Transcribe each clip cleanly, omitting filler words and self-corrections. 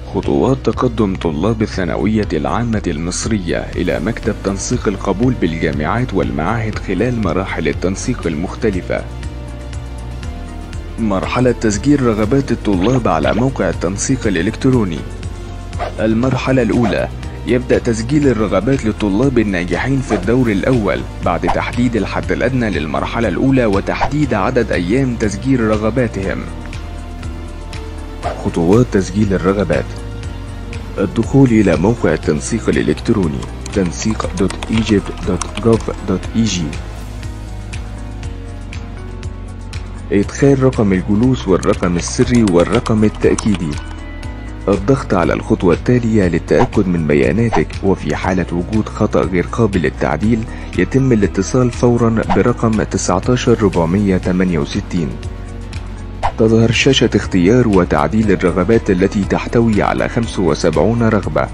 خطوات تقدم طلاب الثانوية العامة المصرية إلى مكتب تنسيق القبول بالجامعات والمعاهد خلال مراحل التنسيق المختلفة. مرحلة تسجيل رغبات الطلاب على موقع التنسيق الإلكتروني. المرحلة الأولى، يبدأ تسجيل الرغبات للطلاب الناجحين في الدور الأول بعد تحديد الحد الأدنى للمرحلة الأولى وتحديد عدد أيام تسجيل رغباتهم. خطوات تسجيل الرغبات: الدخول إلى موقع التنسيق الإلكتروني تنسيق.egypt.gov.eg، إدخال رقم الجلوس والرقم السري والرقم التأكيدي، الضغط على الخطوة التالية للتأكد من بياناتك، وفي حالة وجود خطأ غير قابل للتعديل يتم الاتصال فورا برقم 19468. تظهر شاشة اختيار وتعديل الرغبات التي تحتوي على 75 رغبة.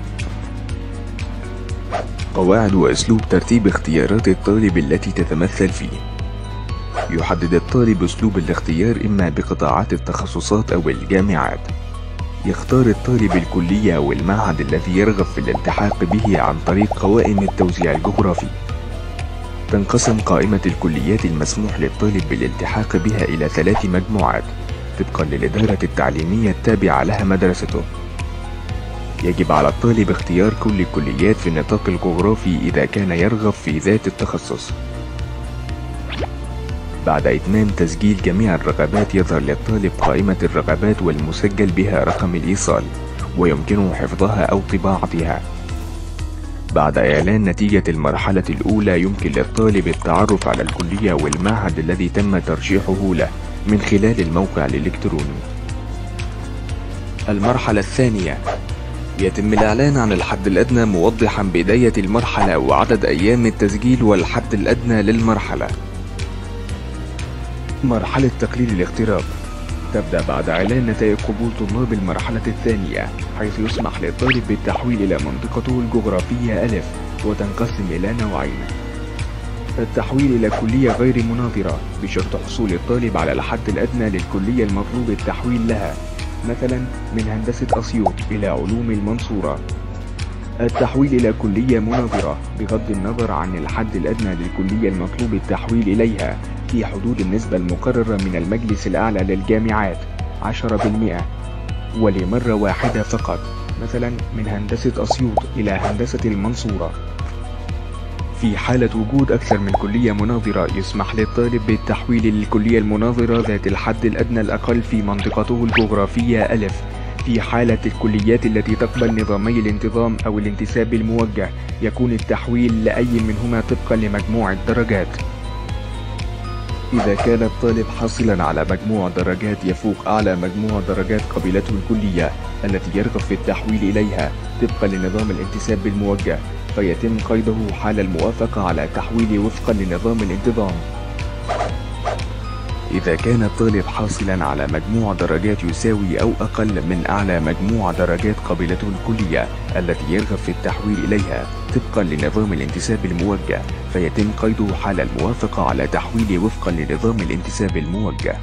قواعد وأسلوب ترتيب اختيارات الطالب التي تتمثل فيه. يحدد الطالب أسلوب الاختيار إما بقطاعات التخصصات أو الجامعات. يختار الطالب الكلية أو المعهد الذي يرغب في الالتحاق به عن طريق قوائم التوزيع الجغرافي. تنقسم قائمة الكليات المسموح للطالب بالالتحاق بها إلى 3 مجموعات طبقا للإدارة التعليمية التابعة لها مدرسته. يجب على الطالب اختيار كل الكليات في النطاق الجغرافي إذا كان يرغب في ذات التخصص. بعد إتمام تسجيل جميع الرغبات يظهر للطالب قائمة الرغبات والمسجل بها رقم الإيصال، ويمكنه حفظها أو طباعتها. بعد إعلان نتيجة المرحلة الأولى يمكن للطالب التعرف على الكلية والمعهد الذي تم ترشيحه له من خلال الموقع الإلكتروني. المرحلة الثانية، يتم الإعلان عن الحد الأدنى موضحا بداية المرحلة وعدد أيام التسجيل والحد الأدنى للمرحلة. مرحلة تقليل الاغتراب تبدأ بعد إعلان نتائج قبول طلاب المرحلة الثانية، حيث يسمح للطالب بالتحويل إلى منطقته الجغرافية ألف، وتنقسم إلى نوعين: التحويل إلى كلية غير مناظرة بشرط حصول الطالب على الحد الأدنى للكلية المطلوب التحويل لها، مثلا من هندسة أسيوط إلى علوم المنصورة. التحويل إلى كلية مناظرة بغض النظر عن الحد الأدنى للكلية المطلوب التحويل إليها في حدود النسبة المقررة من المجلس الأعلى للجامعات 10%، ولمرة واحدة فقط، مثلا من هندسة أسيوط إلى هندسة المنصورة. في حالة وجود أكثر من كلية مناظرة يسمح للطالب بالتحويل للكلية المناظرة ذات الحد الأدنى الأقل في منطقته الجغرافية ألف، في حالة الكليات التي تقبل نظامي الانتظام أو الانتساب الموجه يكون التحويل لأي منهما طبقا لمجموع الدرجات. إذا كان الطالب حاصلا على مجموع درجات يفوق أعلى مجموع درجات قبلته الكلية التي يرغب في التحويل إليها طبقا لنظام الانتساب الموجه، فيتم قيده حال الموافقة على تحويل وفقا لنظام الانتظام. إذا كان الطالب حاصلا على مجموع درجات يساوي أو أقل من أعلى مجموع درجات قبلته الكلية التي يرغب في التحويل إليها طبقا لنظام الانتساب الموجه، فيتم قيده حال الموافقة على تحويل وفقا لنظام الانتساب الموجه.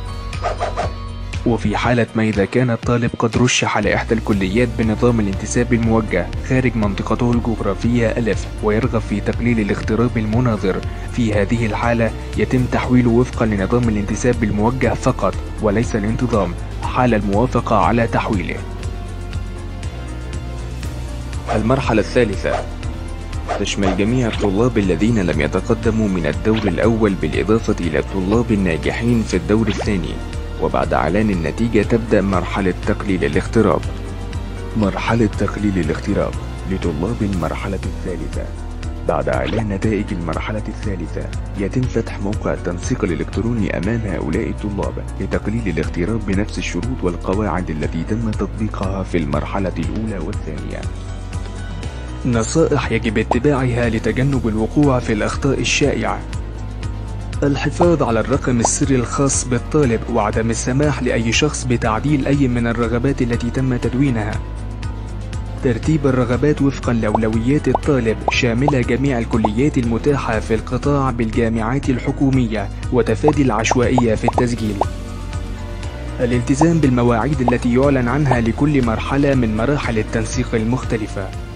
وفي حالة ما إذا كان الطالب قد رشح لإحدى الكليات بنظام الانتساب الموجه خارج منطقته الجغرافية ألف ويرغب في تقليل الاغتراب المناظر، في هذه الحالة يتم تحويله وفقا لنظام الانتساب الموجه فقط وليس الانتظام حال الموافقة على تحويله. المرحلة الثالثة تشمل جميع الطلاب الذين لم يتقدموا من الدور الأول بالإضافة إلى الطلاب الناجحين في الدور الثاني. وبعد إعلان النتيجة تبدأ مرحلة تقليل الاغتراب. مرحلة تقليل الاغتراب لطلاب المرحلة الثالثة. بعد إعلان نتائج المرحلة الثالثة يتم فتح موقع التنسيق الإلكتروني أمام هؤلاء الطلاب لتقليل الاغتراب بنفس الشروط والقواعد التي تم تطبيقها في المرحلة الأولى والثانية. نصائح يجب اتباعها لتجنب الوقوع في الأخطاء الشائعة: الحفاظ على الرقم السري الخاص بالطالب وعدم السماح لأي شخص بتعديل أي من الرغبات التي تم تدوينها. ترتيب الرغبات وفقا لأولويات الطالب شاملة جميع الكليات المتاحة في القطاع بالجامعات الحكومية وتفادي العشوائية في التسجيل. الالتزام بالمواعيد التي يعلن عنها لكل مرحلة من مراحل التنسيق المختلفة.